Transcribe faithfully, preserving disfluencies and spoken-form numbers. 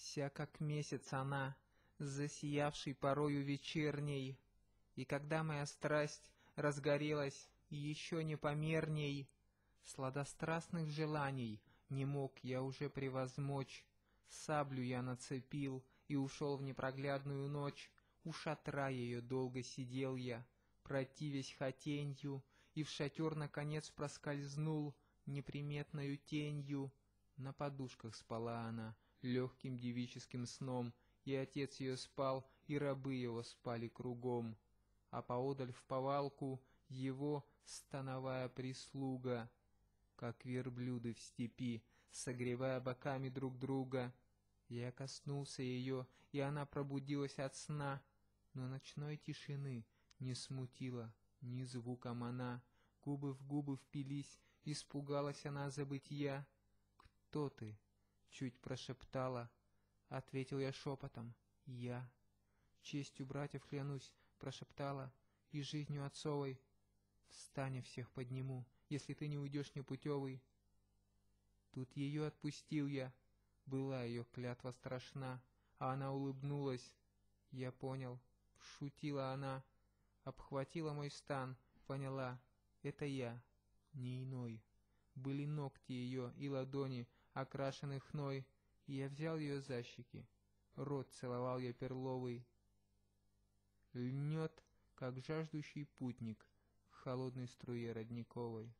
Вся как месяц она, засиявший порою вечерней, и когда моя страсть разгорелась еще непомерней, сладострастных желаний не мог я уже превозмочь. Саблю я нацепил и ушел в непроглядную ночь. У шатра ее долго сидел я, противясь хотенью, и в шатер наконец проскользнул неприметною тенью. На подушках спала она легким девическим сном, и отец ее спал, и рабы его спали кругом, а поодаль в повалку его становая прислуга, как верблюды в степи, согревая боками друг друга. Я коснулся ее, и она пробудилась от сна, но ночной тишины не смутила ни звуком она. Губы в губы впились, испугалась она забытья. «Кто ты?» — чуть прошептала. Ответил я шепотом: «Я». «Честью братьев клянусь», — прошептала, — «и жизнью отцовой. Встань, и всех подниму, если ты не уйдешь непутевый». Тут ее отпустил я. Была ее клятва страшна, а она улыбнулась. Я понял, шутила она, обхватила мой стан, поняла — это я, не иной. Были ногти ее и ладони, окрашены хной, и я взял ее за щеки, рот целовал я перловый. Льнет, как жаждущий путник, к холодной струе родниковой.